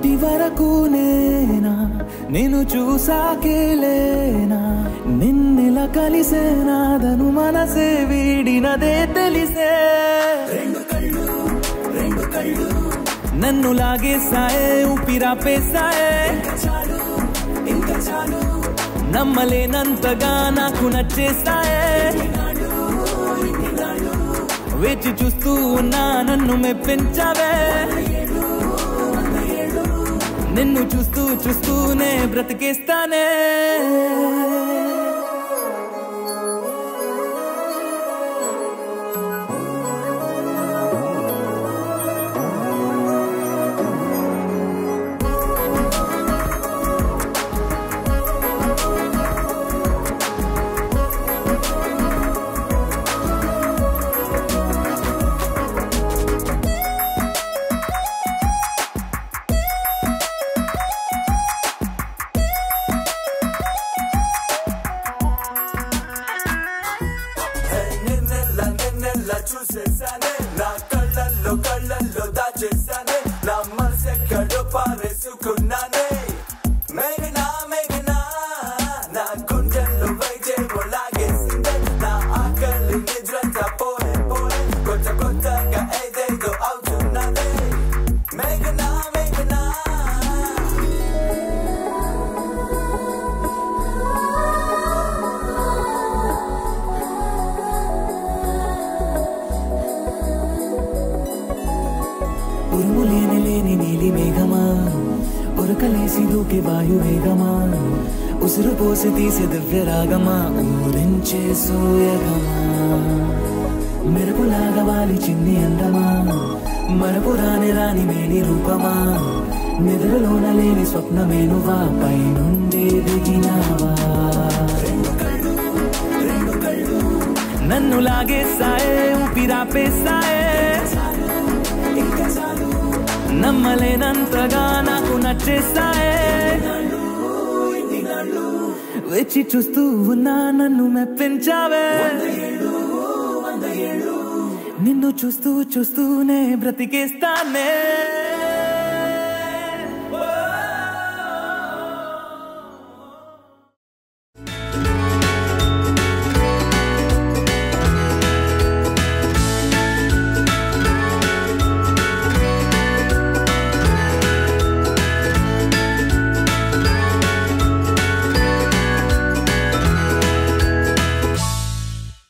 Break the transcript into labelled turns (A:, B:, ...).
A: ఇప్పటి వరకు నేనా నేను చూసాకేలేనా నిన్నెలా కలిసేనాదను మనసే వీడినదే తెలిసే రెండు కళ్ళు నన్ను లాగేసాయే ఊపిరాపేసాయే ఇంకా చాలు నమ్మలేనంతగా నాకు నచ్చేసాయే వేచి చూస్తూ ఉన్నా నన్ను మెప్పించావే నిన్ను చూస్తూ చూస్తూనే బ్రతికేస్తానే ఉరుములేని నీలి మేఘమా ఉరకలేసి దూకే వాయువేగమా ఉసురు పోసి తీసే దివ్య రాగమా ఊరించే సూయగమా మెరుపులాగా వాలి చిన్ని అందమా మరపు రాని మేని రూపమా నిద్రలోన లేని స్వప్నమేనువా పైనుండి దిగినావా రెండు కళ్ళు నన్ను లాగేసాయే ఊపిరాపేసాయే నమ్మలేనంతగా నాకు నచ్చేసాయే వేచి చూస్తూ ఉన్నా నన్ను మెప్పించావే నిన్ను చూస్తూనే బ్రతికేస్తానే